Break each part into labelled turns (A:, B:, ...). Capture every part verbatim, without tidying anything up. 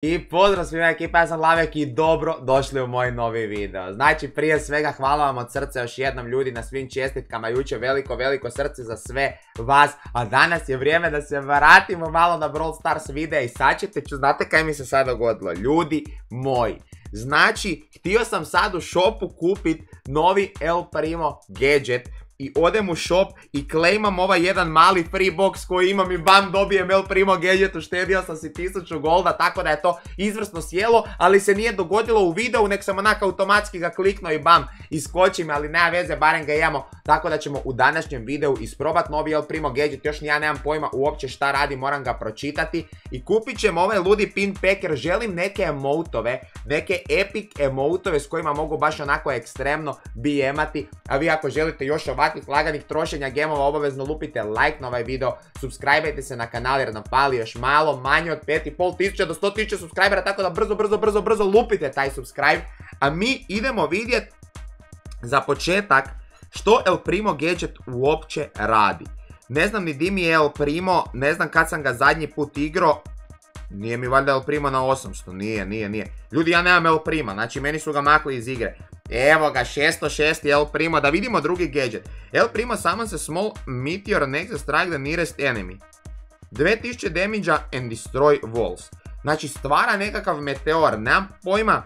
A: I pozdrav svima ekipa, ja sam Lavek i dobro došli u moj novi video. Znači prije svega hvala vam od srca još jednom ljudi na svim čestitkama jučer, veliko veliko srce za sve vas. A danas je vrijeme da se vratimo malo na Brawl Stars videa i sad ćete ču, znate kaj mi se sad dogodilo, ljudi moji. Znači, htio sam sad u shopu kupit novi El Primo gadget. I odem u shop i claimam ovaj jedan mali free box koji imam i bam dobijem El Primo gadget, uštedio sam si tisuću golda, tako da je to izvrsno sjelo, ali se nije dogodilo u videu, nek sam onak automatski ga kliknuo i bam, iskoči me, ali nema veze, barem ga imamo, tako da ćemo u današnjem videu isprobat novi El Primo gadget, još ni ja nemam pojma uopće šta radi, moram ga pročitati i kupit ćemo ovaj ludi pin packer, želim neke emotove, neke epic emotove s kojima mogu baš onako ekstremno bijemati, a vi ako želite još ovakvih laganih trošenja gemova obavezno lupite like na ovaj video, subscribeajte se na kanal jer nam fali još malo, manje od pet i pol tisuća do sto tisuća subscribera, tako da brzo, brzo, brzo, brzo lupite taj subscribe, a mi idemo vidjeti za početak što El Primo gadget uopće radi. Ne znam ni di mi je El Primo, ne znam kad sam ga zadnji put igrao, nije mi valjda El Primo na osamsto, nije, nije, nije. Ljudi, ja nemam El Prima, znači meni su ga makli iz igre. Evo ga, šesto šest El Primo, da vidimo drugi gadget. El Primo summons a small meteor next to strike the nearest enemy. dvije tisuće damage and destroy walls. Znači stvara nekakav meteor, nemam pojma.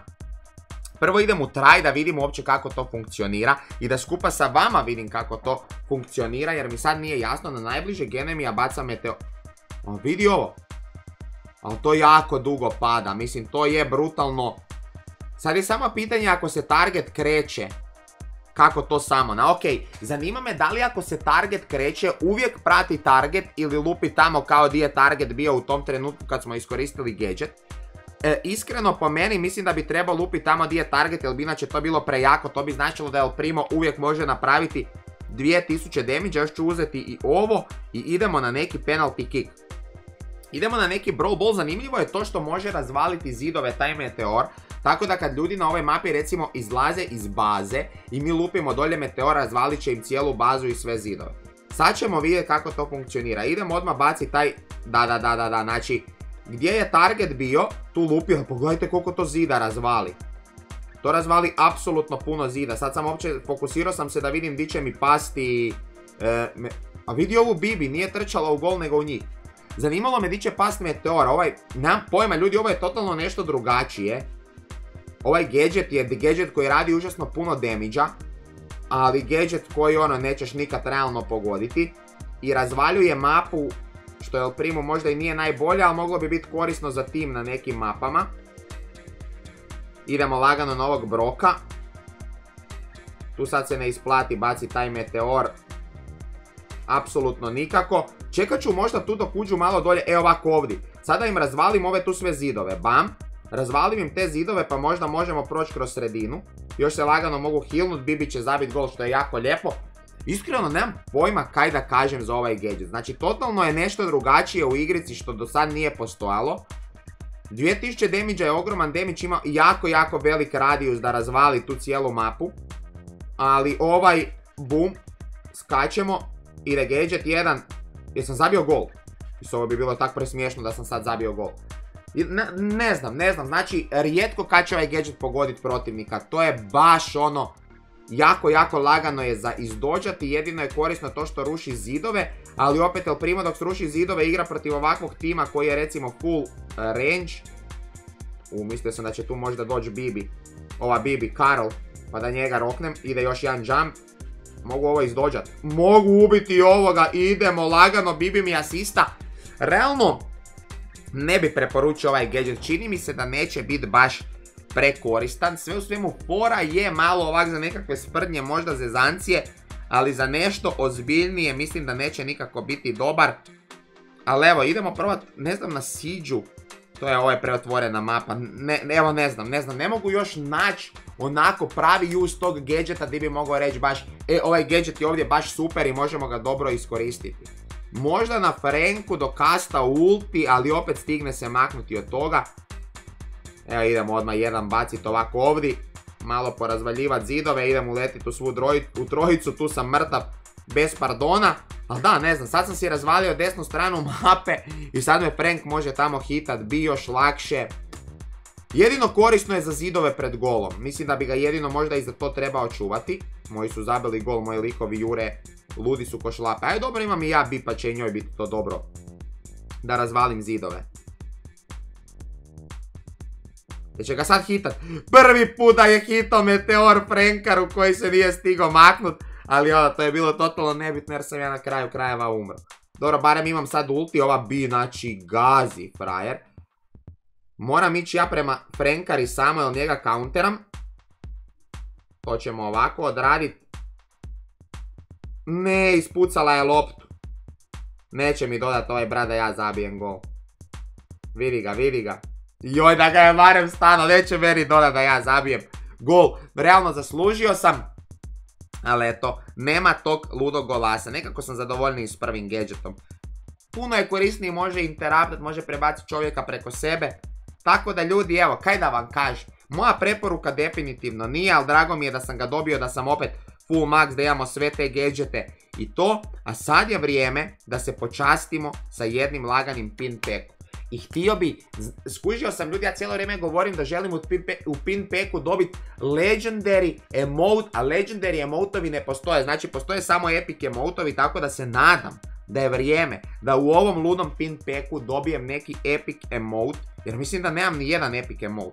A: Prvo idem u try da vidim uopće kako to funkcionira i da skupa sa vama vidim kako to funkcionira jer mi sad nije jasno, na najbližeg enemija baca meteor. O, vidi ovo. Ali to jako dugo pada, mislim to je brutalno. Sad je samo pitanje ako se target kreće, kako to samo, na ok, zanima me da li ako se target kreće uvijek prati target ili lupi tamo kao di je target bio u tom trenutku kad smo iskoristili gadget. E, iskreno po meni mislim da bi trebao lupi tamo di je target jer bi inače to bilo prejako, to bi značilo da El Primo uvijek može napraviti dvije tisuće damage, još ću uzeti i ovo i idemo na neki penalty kick. Idemo na neki brawl ball, zanimljivo je to što može razvaliti zidove taj meteor, tako da kad ljudi na ovoj mapi recimo izlaze iz baze i mi lupimo dolje meteor, razvalit će im cijelu bazu i sve zidove. Sad ćemo vidjeti kako to funkcionira, idemo odmah baciti taj, da da da da da, znači gdje je target bio, tu lupio, pogledajte koliko to zida razvali. To razvali apsolutno puno zida, sad sam uopće, fokusirao sam se da vidim di će mi pasti, e, me, a vidi ovu Bibi, nije trčala u gol nego u njih. Zanimalo me di će past meteor, ovaj, nemam pojma ljudi, ovo je totalno nešto drugačije. Ovaj gadget je gadget koji radi užasno puno damage-a, ali gadget koji ono nećeš nikad realno pogoditi. I razvaljuje mapu, što El Primo možda i nije najbolje, ali moglo bi biti korisno za tim na nekim mapama. Idemo lagano na ovog Broka. Tu sad se ne isplati baci taj meteor. Apsolutno nikako. Čekat ću možda tu dok uđu malo dolje, evo ovako ovdje. Sada im razvalim ove tu sve zidove, bam. Razvalim im te zidove pa možda možemo proći kroz sredinu. Još se lagano mogu healnut, Bibi će zabiti gol što je jako lijepo. Iskreno nemam pojma kaj da kažem za ovaj gadget. Znači totalno je nešto drugačije u igrici što do sad nije postojalo. dvije tisuće damage je ogroman damage, ima jako jako velik radijus da razvali tu cijelu mapu. Ali ovaj, bum, skačemo, ide gadget jedan. Jesam zabio gol? Mislim, ovo bi bilo tako presmiješno da sam sad zabio gol. Ne, ne znam, ne znam, znači rijetko kad će ovaj gadget pogoditi protivnika, to je baš ono, jako, jako lagano je za izdođati, jedino je korisno to što ruši zidove, ali opet El Primo dok sruši zidove igra protiv ovakvog tima koji je recimo full range. U, mislio sam da će tu možda doći Bibi, ova Bibi, Karl, pa da njega roknem, ide još jedan jump. Mogu ovo izdođat, mogu ubiti ovoga, idemo lagano, Bibi mi asista. Realno, ne bi preporučio ovaj gadget, čini mi se da neće biti baš prekoristan. Sve u svemu fora je malo ovak za nekakve sprdnje, možda zezancije, ali za nešto ozbiljnije mislim da neće nikako biti dobar. Ali evo, idemo provat, ne znam, na Siege-u, to je ovaj preotvorena mapa, ne, evo ne znam, ne znam, ne mogu još naći onako pravi use tog gadgeta gdje bi mogao reći baš, e, ovaj gadget je ovdje baš super i možemo ga dobro iskoristiti. Možda na Franku do kasta ulti, ali opet stigne se maknuti od toga. Evo idemo odmah jedan baciti ovako ovdje, malo porazvaljivati zidove, idem uletiti u svu u trojicu, tu sam mrtav bez pardona. Ali da, ne znam, sad sam si razvalio desnu stranu mape i sad me Frank može tamo hitat, bi još lakše. Jedino korisno je za zidove pred golom. Mislim da bi ga jedino možda i za to trebao čuvati. Moji su zabili gol, moji likovi jure. Ludi su ko šlape. Aj dobro, imam i ja bi, pa će i njoj biti to dobro. Da razvalim zidove. Jer će ga sad hitat. Prvi put da je hitao Meteor Frenkaru koji se nije stigao maknut. Ali ono, to je bilo totalno nebitno jer sam ja na kraju krajeva umro. Dobro, barem imam sad ulti, ova bi, znači, gazi frajer. Moram ići ja prema Frenkari samo, jer njega counteram. To ćemo ovako odraditi. Ne, ispucala je loptu. Neće mi dodati ovaj brat da ja zabijem gol. Vidi ga, vidi ga. Joj, da ga je barem stano, neće meni dodati da ja zabijem gol. Realno zaslužio sam. Ali eto, nema tog ludog golasa. Nekako sam zadovoljniji s prvim gadgetom. Puno je korisniji, može interaptat, može prebaciti čovjeka preko sebe. Tako da ljudi, evo, kaj da vam kažem. Moja preporuka definitivno nije, ali drago mi je da sam ga dobio, da sam opet full max, da imamo sve te gadgete i to. A sad je vrijeme da se počastimo sa jednim laganim pin packom. I htio bi, skužio sam ljudi, ja cijelo vrijeme govorim da želim u pin, u pin packu dobiti legendary emote, a legendary emotovi ne postoje, znači postoje samo epic emotovi, tako da se nadam da je vrijeme da u ovom ludom pin packu dobijem neki epic emote, jer mislim da nemam ni jedan epic emote.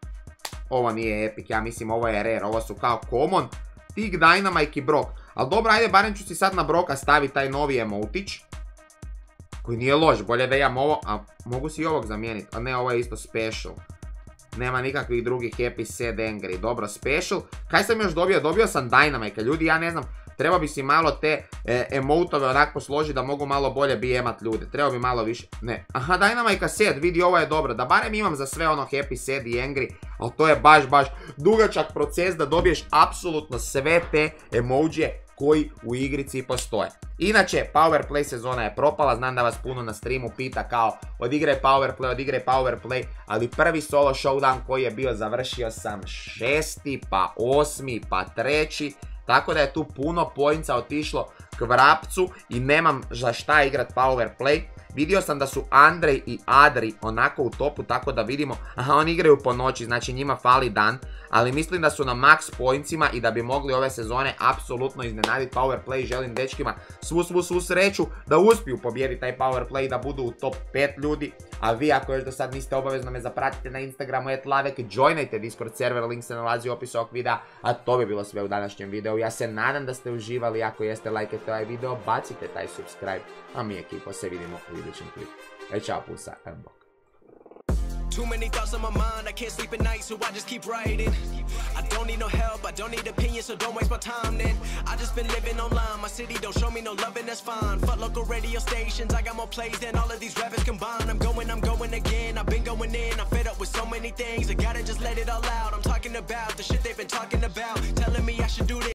A: Ovo nije epic, ja mislim ovo je rare, ovo su kao common, Tig, Dynamite i Brock. Ali dobro, ajde, barem ću si sad na Brocka staviti taj novi emotić. Koji nije loš, bolje da imam ovo, a mogu si i ovog zamijeniti, a ne, ovo je isto special. Nema nikakvih drugih happy, sad, angry, dobro, special. Kaj sam još dobio? Dobio sam Dynamite, ljudi, ja ne znam, treba bi si malo te e, emotove onako posložiti da mogu malo bolje bi emat ljude, treba bi malo više, ne. Aha, Dynamite sad, vidi, ovo je dobro, da barem imam za sve ono happy, sad i angry, ali to je baš, baš dugačak proces da dobiješ apsolutno sve te emojije koji u igrici postoje. Inače, Powerplay sezona je propala, znam da vas puno na streamu pita kao odigraj Powerplay, odigraj Powerplay, ali prvi solo showdown koji je bio završio sam šesti, pa osmi, pa treći, tako da je tu puno poinca otišlo k vrapcu i nemam za šta igrat Powerplay. Vidio sam da su Andrej i Adri onako u topu, tako da vidimo, aha, oni igraju po noći, znači njima fali dan, ali mislim da su na max pointsima i da bi mogli ove sezone apsolutno iznenaditi Powerplay. Želim dečkima svu svu svu sreću da uspiju pobijediti taj Powerplay i da budu u top pet ljudi, a vi ako još do sad niste, obavezno me zapratite na Instagramu et lavek, joinajte Discord server, link se nalazi u opisu ovog videa, a to bi bilo sve u današnjem videu. Ja se nadam da ste uživali, ako jeste, lajkajte ovaj video, bacite taj subscribe, a mi ekipo se vidimo u idućem klipu. E, čao, pusa, bok.
B: Too many thoughts on my mind, I can't sleep at night, so I just keep writing. I don't need no help, I don't need opinions, so don't waste my time then. I just been living online, my city don't show me no love and that's fine. Fuck local radio stations, I got more plays than all of these rappers combined. I'm going, I'm going again, I've been going in, I'm fed up with so many things. I gotta just let it all out, I'm talking about the shit they've been talking about, telling me I should do this.